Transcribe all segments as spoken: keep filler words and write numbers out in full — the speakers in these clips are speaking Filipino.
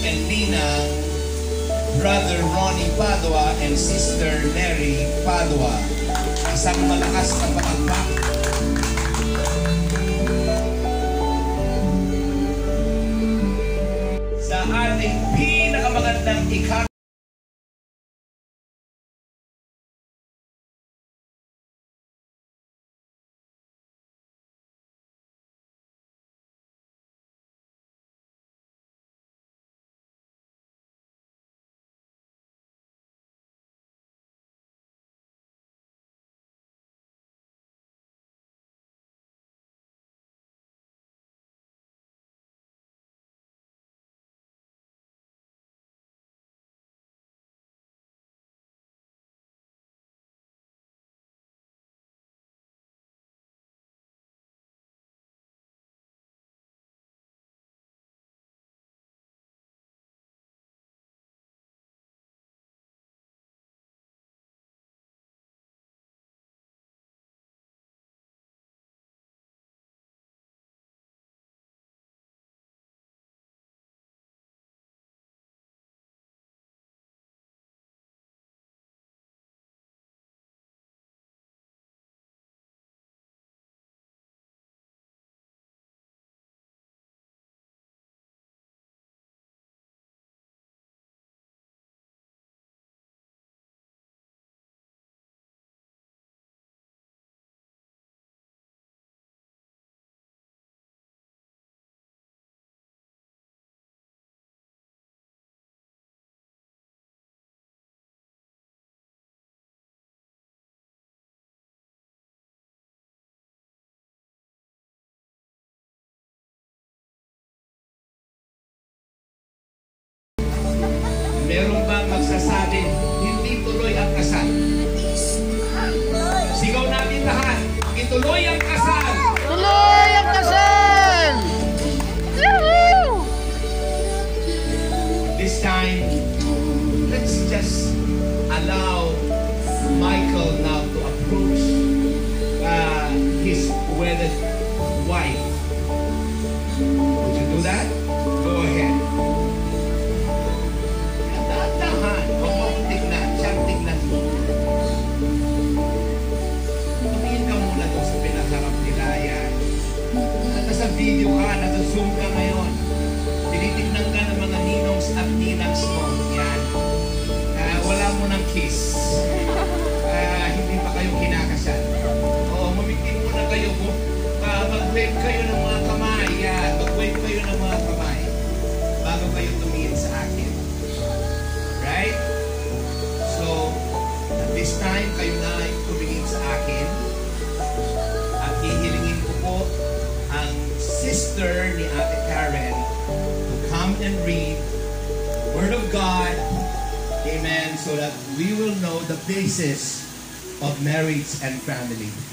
and Ninang, Brother Ronnie Padua and Sister Mary Padua. Isang malakas na palakpak. Sa ating pinakamagandang ikang meron bang magsasabi, hindi tuloy ang kasal? Sigaw natin lahat, ituloy ang kasal! Tuloy ang kasal! This time, let's just allow Michael now to approach uh, his wedded wife. Would you do that? Go ahead. Dahan, huwag mo tignan, siyang tignan mo. Tumingin ka muna doon sa pinasarap nila, yan. Nasa video ka, nasa Zoom ka ngayon. Tinitignan ka ng mga ninongs at ninangs mo, yan. Uh, wala mo ng kiss. Uh, hindi pa kayo kinakasal. Oo, mamitin muna kayo. Uh, mag-wave kayo ng mga kamay, yan. Mag-wave kayo ng mga kamay bago kayo tumingin sa akin. Right? So, at this time, kayo na ay tumingin sa akin. At hihilingin ko po ang sister ni Ate Karen to come and read the Word of God. Amen. So that we will know the basis of marriage and family.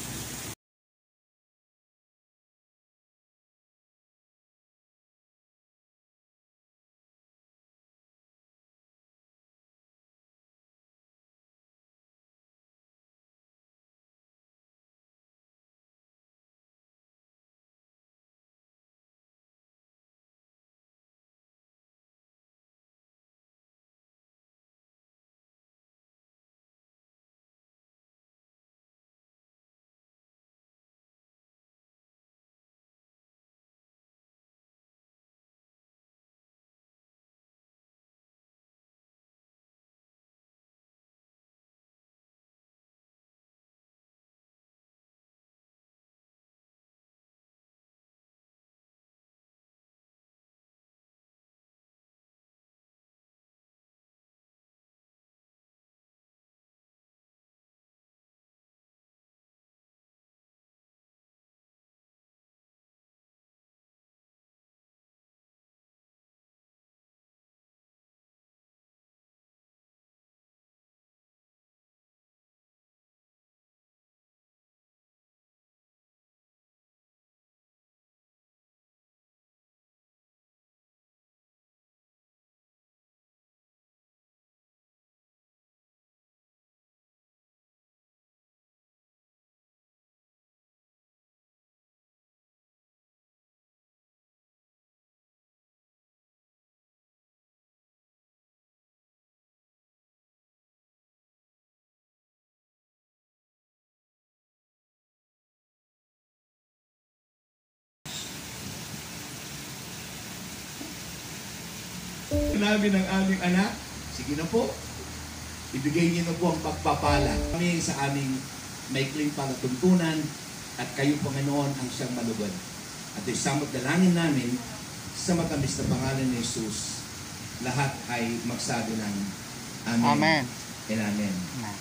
namin ang aming anak. Sige na po. Ibigay niyo na po ang pagpapala. Kami sa aming maikling palatuntunan at kayo, Panginoon, ang siyang malugod. At isamot dalangin namin sa matamis na pangalan ni Jesus. Lahat ay magsabi ng Amen. Amen. And Amen. Amen.